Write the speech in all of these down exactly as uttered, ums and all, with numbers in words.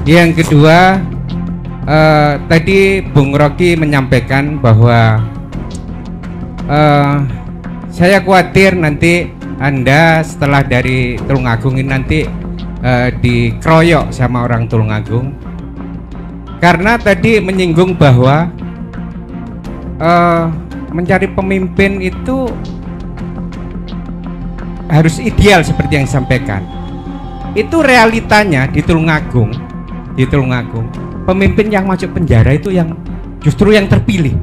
Yang kedua, eh, tadi Bung Rocky menyampaikan bahwa eh, saya khawatir nanti Anda setelah dari Tulungagung ini nanti eh, dikeroyok sama orang Tulungagung, karena tadi menyinggung bahwa eh, mencari pemimpin itu harus ideal seperti yang disampaikan. Itu realitanya di Tulungagung, di Tulungagung pemimpin yang masuk penjara itu yang justru yang terpilih.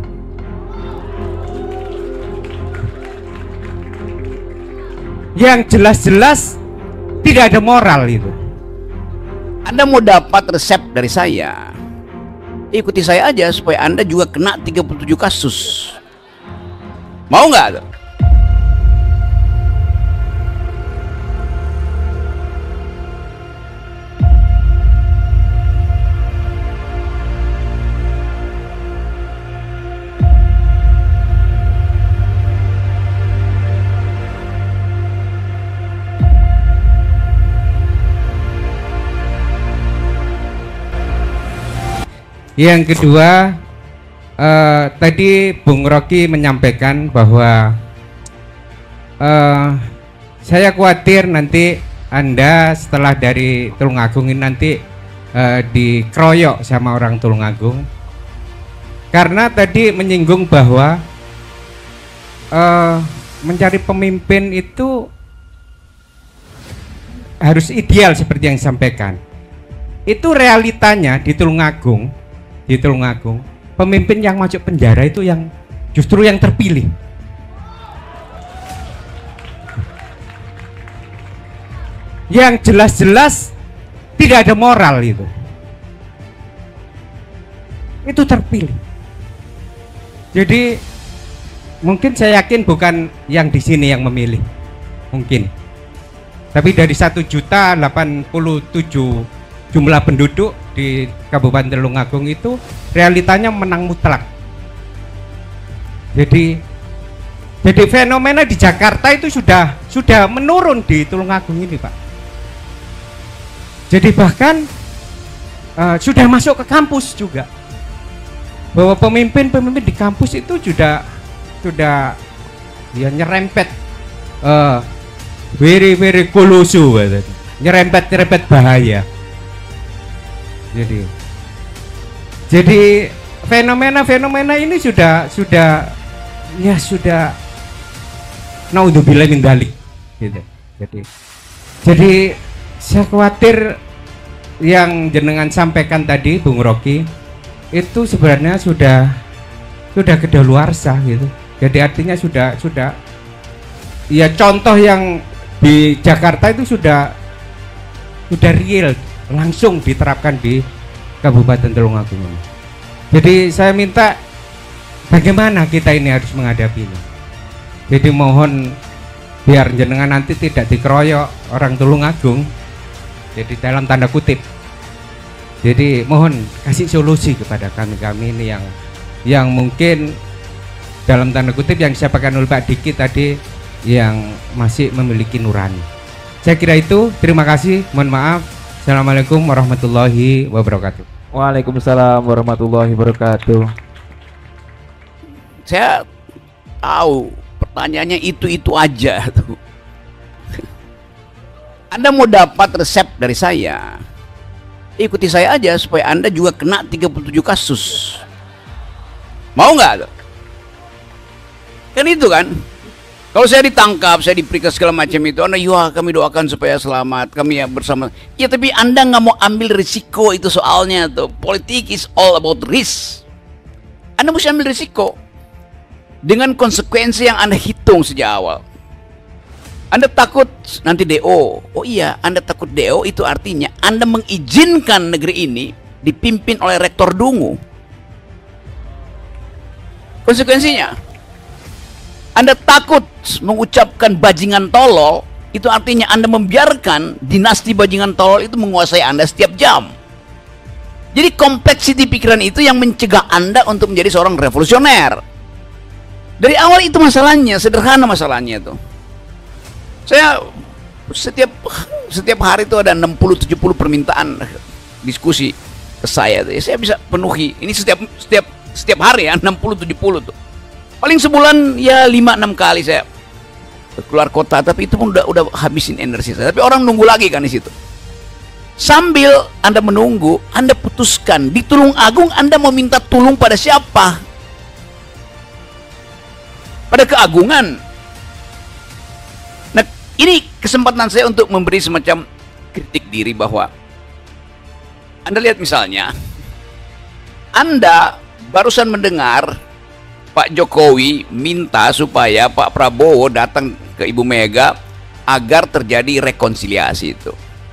Yang jelas-jelas tidak ada moral itu. Anda mau dapat resep dari saya, ikuti saya aja supaya Anda juga kena tiga puluh tujuh kasus. Mau nggak tuh? Yang kedua, eh, tadi Bung Rocky menyampaikan bahwa eh, saya khawatir nanti Anda setelah dari Tulungagung ini nanti eh, dikeroyok sama orang Tulungagung, karena tadi menyinggung bahwa eh, mencari pemimpin itu harus ideal seperti yang disampaikan. Itu realitanya di Tulungagung. Di Tulungagung pemimpin yang masuk penjara itu yang justru yang terpilih. Yang jelas-jelas tidak ada moral itu. Itu terpilih. Jadi mungkin saya yakin bukan yang di sini yang memilih, mungkin. Tapi dari satu juta delapan puluh tujuh jumlah penduduk di Kabupaten Tulungagung itu realitanya menang mutlak. Jadi jadi fenomena di Jakarta itu sudah sudah menurun di Tulungagung ini, Pak. Jadi bahkan uh, sudah masuk ke kampus juga. Bahwa pemimpin-pemimpin di kampus itu sudah sudah ya nyerempet uh, very very kolosu, nyerempet-nyerempet bahaya. Jadi, jadi fenomena-fenomena ini sudah sudah ya sudah naudzubillah min dzalik, gitu. Jadi, jadi saya khawatir yang jenengan sampaikan tadi, Bung Rocky, itu sebenarnya sudah sudah kedaluarsa gitu. Jadi artinya sudah sudah ya contoh yang di Jakarta itu sudah sudah real, langsung diterapkan di Kabupaten Tulungagung ini. Jadi saya minta bagaimana kita ini harus menghadapinya. Jadi mohon biar jenengan nanti tidak dikeroyok orang Tulungagung. Jadi dalam tanda kutip. Jadi mohon kasih solusi kepada kami-kami ini yang yang mungkin dalam tanda kutip yang disampaikan oleh Pak Diki tadi yang masih memiliki nurani. Saya kira itu. Terima kasih. Mohon maaf. Assalamualaikum warahmatullahi wabarakatuh. Waalaikumsalam warahmatullahi wabarakatuh. Saya tahu pertanyaannya itu-itu aja tuh. Anda mau dapat resep dari saya, ikuti saya aja supaya Anda juga kena tiga puluh tujuh kasus. Mau nggak tuh? Kan itu kan. Kalau saya ditangkap, saya diperiksa segala macam itu, Anda, ya kami doakan supaya selamat, kami ya bersama. Ya tapi Anda nggak mau ambil risiko, itu soalnya tuh. Politik is all about risk. Anda mesti ambil risiko dengan konsekuensi yang Anda hitung sejak awal. Anda takut nanti D O. Oh iya, Anda takut D O itu artinya Anda mengizinkan negeri ini dipimpin oleh rektor dungu. Konsekuensinya Anda takut mengucapkan bajingan tolol, itu artinya Anda membiarkan dinasti bajingan tolol itu menguasai Anda setiap jam. Jadi kompleksiti pikiran itu yang mencegah Anda untuk menjadi seorang revolusioner. Dari awal itu masalahnya, sederhana masalahnya itu. Saya setiap setiap hari itu ada enam puluh tujuh puluh permintaan diskusi ke saya, tuh, ya saya bisa penuhi. Ini setiap setiap setiap hari ya, enam puluh tujuh puluh tuh. Paling sebulan ya lima enam kali saya keluar kota, tapi itu pun udah udah habisin energi saya. Tapi orang nunggu lagi kan di situ. Sambil Anda menunggu, Anda putuskan di Tulung Agung Anda mau minta tolong pada siapa? Pada keagungan. Nah, ini kesempatan saya untuk memberi semacam kritik diri bahwa Anda lihat misalnya, Anda barusan mendengar Pak Jokowi minta supaya Pak Prabowo datang ke Ibu Mega agar terjadi rekonsiliasi itu.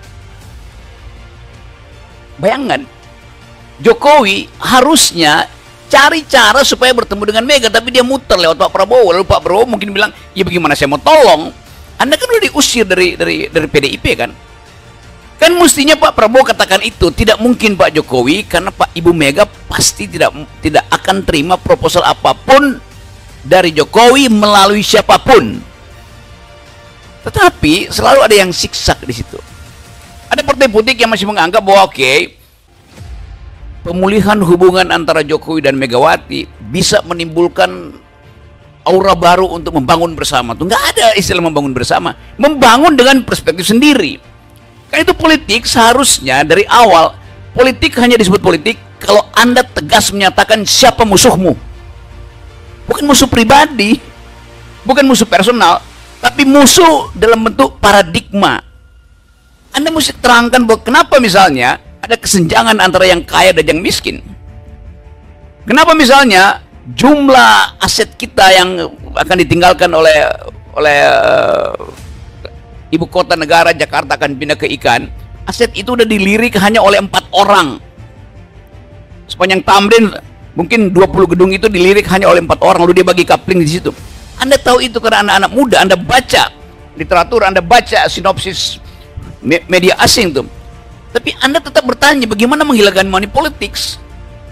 Bayangkan, Jokowi harusnya cari cara supaya bertemu dengan Mega, tapi dia muter lewat Pak Prabowo. Lalu Pak Prabowo mungkin bilang, ya bagaimana saya mau tolong? Anda kan udah diusir dari dari dari P D I P kan? Kan mestinya Pak Prabowo katakan itu. Tidak mungkin Pak Jokowi, karena Pak Ibu Mega pasti tidak tidak akan terima proposal apapun dari Jokowi melalui siapapun. Tetapi selalu ada yang siksak di situ. Ada partai politik yang masih menganggap bahwa oke, okay, pemulihan hubungan antara Jokowi dan Megawati bisa menimbulkan aura baru untuk membangun bersama. Tuh nggak ada istilah membangun bersama, membangun dengan perspektif sendiri. Kan itu politik seharusnya dari awal. Politik hanya disebut politik kalau Anda tegas menyatakan siapa musuhmu. Bukan musuh pribadi, bukan musuh personal, tapi musuh dalam bentuk paradigma. Anda mesti terangkan bahwa kenapa misalnya ada kesenjangan antara yang kaya dan yang miskin. Kenapa misalnya jumlah aset kita yang akan ditinggalkan oleh oleh uh, ibu kota negara Jakarta akan pindah ke ikan, aset itu udah dilirik hanya oleh empat orang. Sepanjang Tamrin mungkin dua puluh gedung itu dilirik hanya oleh empat orang, lalu dia bagi kapling di situ. Anda tahu itu karena anak-anak muda, Anda baca literatur, Anda baca sinopsis media asing tuh. Tapi Anda tetap bertanya bagaimana menghilangkan money politics.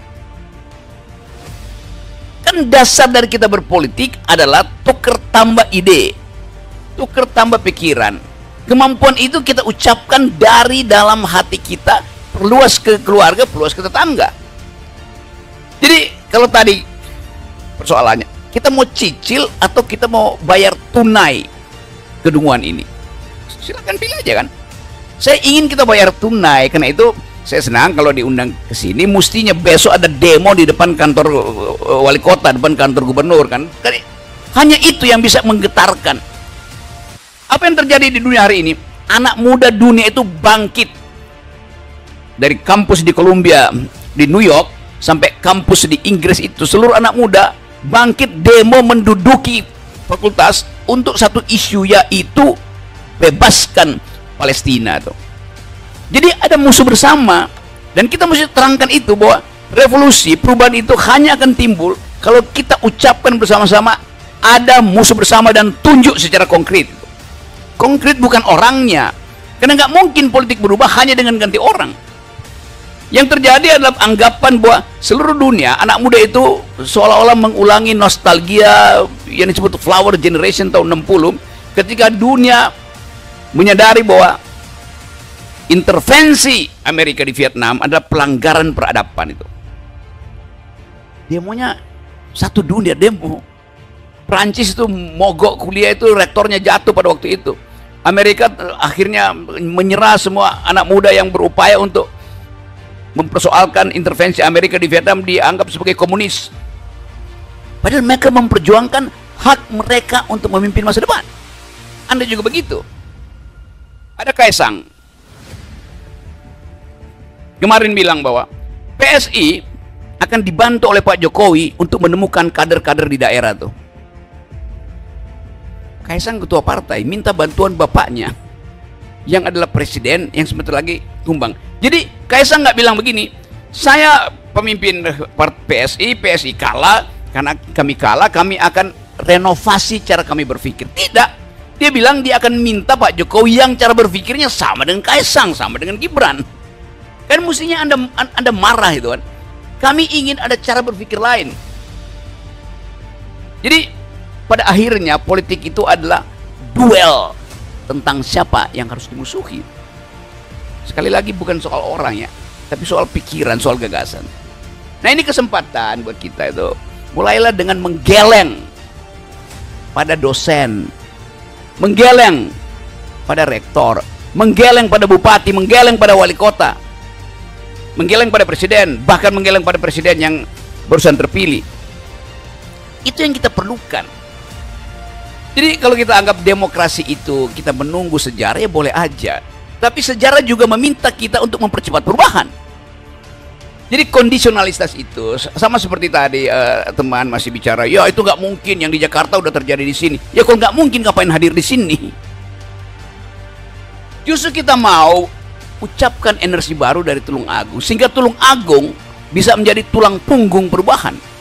Kan dasar dari kita berpolitik adalah tuker tambah ide, tuker tambah pikiran. Kemampuan itu kita ucapkan dari dalam hati kita, perluas ke keluarga, perluas ke tetangga. Jadi kalau tadi persoalannya, kita mau cicil atau kita mau bayar tunai kedunguan ini? Silakan pilih aja kan. Saya ingin kita bayar tunai, karena itu saya senang kalau diundang ke sini. Mestinya besok ada demo di depan kantor wali kota, depan kantor gubernur kan. Hanya itu yang bisa menggetarkan. Apa yang terjadi di dunia hari ini? Anak muda dunia itu bangkit. Dari kampus di Columbia, di New York, sampai kampus di Inggris itu, seluruh anak muda bangkit demo menduduki fakultas untuk satu isu, yaitu bebaskan Palestina tuh. Jadi ada musuh bersama, dan kita mesti terangkan itu bahwa revolusi perubahan itu hanya akan timbul kalau kita ucapkan bersama-sama ada musuh bersama dan tunjuk secara konkret. Konkret bukan orangnya, karena nggak mungkin politik berubah hanya dengan ganti orang. Yang terjadi adalah anggapan bahwa seluruh dunia anak muda itu seolah-olah mengulangi nostalgia yang disebut flower generation tahun enam puluh, ketika dunia menyadari bahwa intervensi Amerika di Vietnam adalah pelanggaran peradaban itu. Demonya satu dunia demo. Prancis itu mogok kuliah, itu rektornya jatuh pada waktu itu. Amerika akhirnya menyerah semua anak muda yang berupaya untuk mempersoalkan intervensi Amerika di Vietnam dianggap sebagai komunis. Padahal mereka memperjuangkan hak mereka untuk memimpin masa depan. Anda juga begitu. Ada Kaisang kemarin bilang bahwa P S I akan dibantu oleh Pak Jokowi untuk menemukan kader-kader di daerah tuh. Kaisang ketua partai minta bantuan bapaknya yang adalah presiden yang sebentar lagi tumbang. Jadi Kaisang nggak bilang begini, saya pemimpin P S I, P S I kalah, karena kami kalah kami akan renovasi cara kami berpikir. Tidak, dia bilang dia akan minta Pak Jokowi yang cara berpikirnya sama dengan Kaisang, sama dengan Gibran. Kan mestinya anda anda marah itu kan. Kami ingin ada cara berpikir lain. Jadi pada akhirnya politik itu adalah duel tentang siapa yang harus dimusuhi. Sekali lagi bukan soal orang ya. tapi soal pikiran, soal gagasan. Nah, ini kesempatan buat kita itu. Mulailah dengan menggeleng pada dosen, menggeleng pada rektor, menggeleng pada bupati, menggeleng pada wali kota, menggeleng pada presiden, bahkan menggeleng pada presiden yang barusan terpilih. Itu yang kita perlukan. Jadi kalau kita anggap demokrasi itu kita menunggu sejarah, ya boleh aja. Tapi sejarah juga meminta kita untuk mempercepat perubahan. Jadi kondisionalitas itu sama seperti tadi uh, teman masih bicara, ya itu nggak mungkin, yang di Jakarta udah terjadi di sini. Ya kalau nggak mungkin ngapain hadir di sini? Justru kita mau ucapkan energi baru dari Tulung Agung, sehingga Tulung Agung bisa menjadi tulang punggung perubahan.